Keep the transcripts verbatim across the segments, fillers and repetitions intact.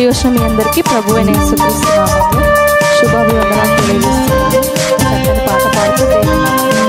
కూడి వచ్చిన మీ అందరికీ ప్రభువైన యేసుక్రీస్తు నామములో శుభాభివందనాలు తెలియజేస్తున్నాను. చక్కని పాట పాడుతూ దేవుని నామమును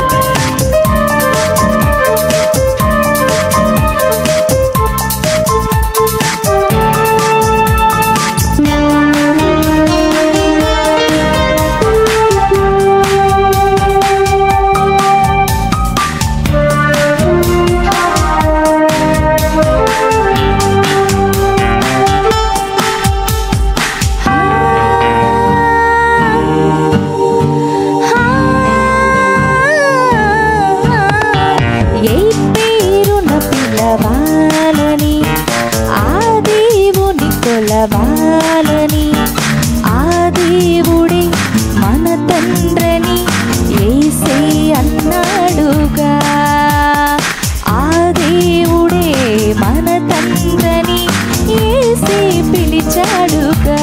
కొలవాలని ఆ దేవుడే మన తండ్రిని యేసే అన్నాడుగా. ఆ దేవుడే మన తండ్రిని యేసే పిలిచాడుగా.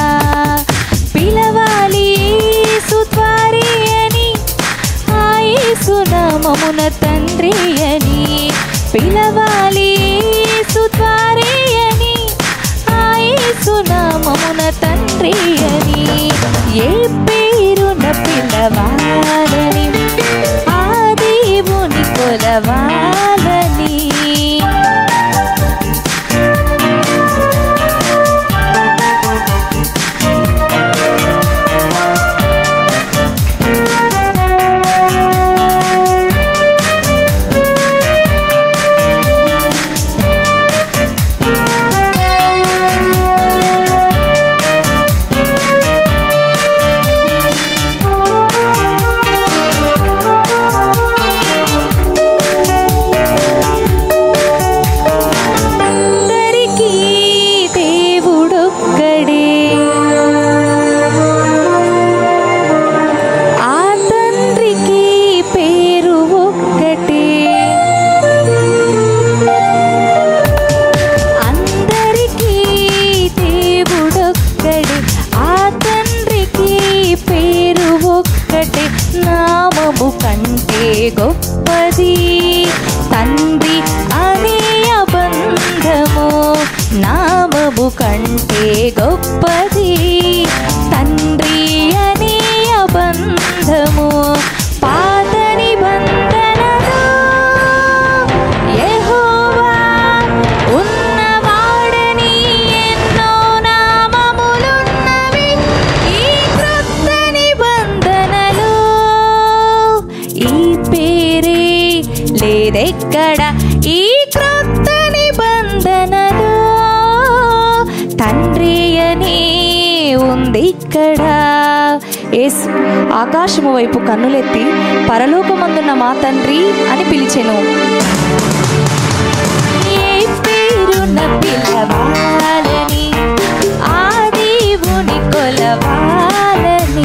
పిలవాలి యేసు త్వరే అని ఆ యేసు నామమున తండ్రి అని. పిలవాలి యేసు త్వరే అని యేసు నామమున తండ్రి అని. ఏ పేరున పిలవాలని ఆ దేవుని కొలవాలని. నామము కంటే గొప్పది తండ్రి అనే బంధము. నామము కంటే గొప్పది తండ్రి అనే బంధము. పాత నిబంధనలో యెహోవా ఉన్నవాడని ఎన్నో నామములున్నవి. ఈ క్రొత్త నిబంధనలో ఈ పేరే లేదెక్కడ. ఈ క్రొత్త నిబంధనలో తండ్రి అని ఉంది ఇక్కడ. యేసు ఆకాశము వైపు కన్నులెత్తి పరలోకమందున్న మా తండ్రి అని పిలిచెను. ఏ పేరున పిలవాలని ఆ దేవుని కొలవాలని.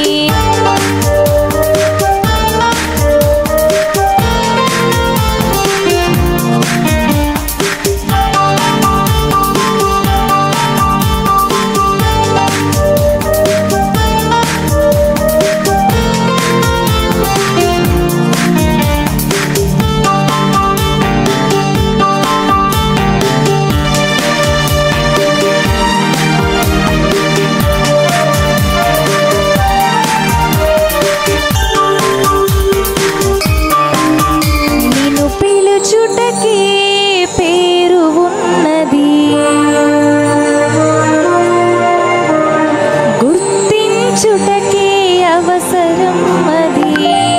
గుర్తించుటకే అవసరం అది.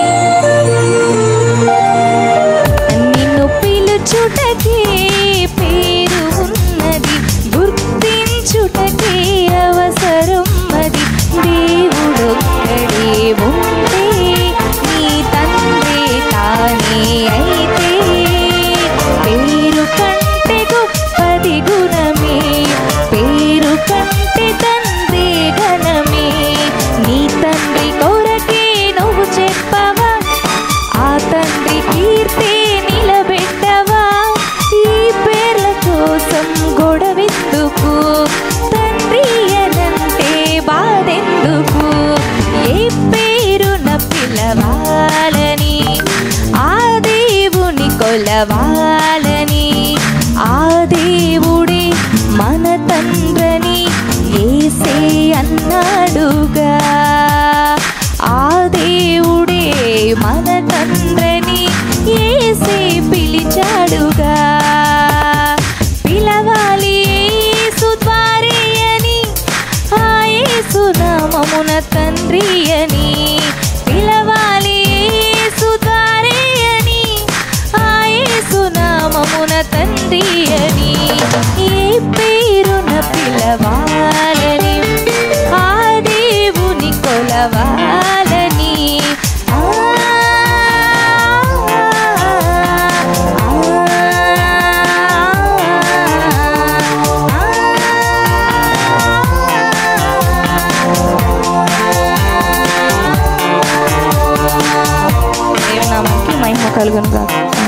నిన్ను పిలుచుటకే పేరు ఉన్నది. గుర్తించుటకే అవసరం అది. దేవుడొక్కడే ఉంటే నీ తండ్రి తానే అయితే పేరు కంటే గొప్పది గుణమే. పేరు కంటే తండ్రి ఘనమే. నీ తండ్రి కొరకే నువ్వు చెప్పవా ఆ తండ్రి కీర్తి నిలబెట్టవా. ఈ పేర్ల కోసం గొడవెందుకు తండ్రి అనంటే బాధెందుకు. ఏ పేరున పిలవాలని ఆ దేవుని కొలవాలని. ఆ దేవుడే మన తండ్రి అన్నాడుగా. ఆ దేవుడే మన తండ్రిని యేసే పిలిచాడుగా. పిలవాలి యేసు ద్వారే అని, ఆ యేసు నామమున తండ్రి అని. పిలవాలి యేసు ద్వారే అని, ఆ యేసు నామమున తండ్రి అని. ఏ పేరున పిలవాలని, ఆ దేవుని కొలవాలని. దేవునామానికి మహిమ కలుగును గాక.